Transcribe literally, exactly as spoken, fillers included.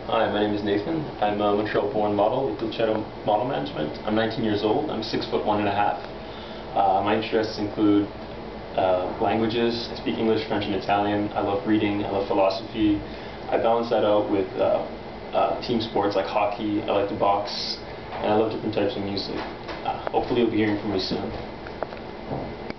Hi, my name is Nathan. I'm a Montreal-born model with Dulcetto Model Management. I'm nineteen years old. I'm six foot one and a half. Uh, my interests include uh, languages. I speak English, French, and Italian. I love reading. I love philosophy. I balance that out with uh, uh, team sports like hockey. I like to box, and I love different types of music. Uh, hopefully, you'll be hearing from me soon.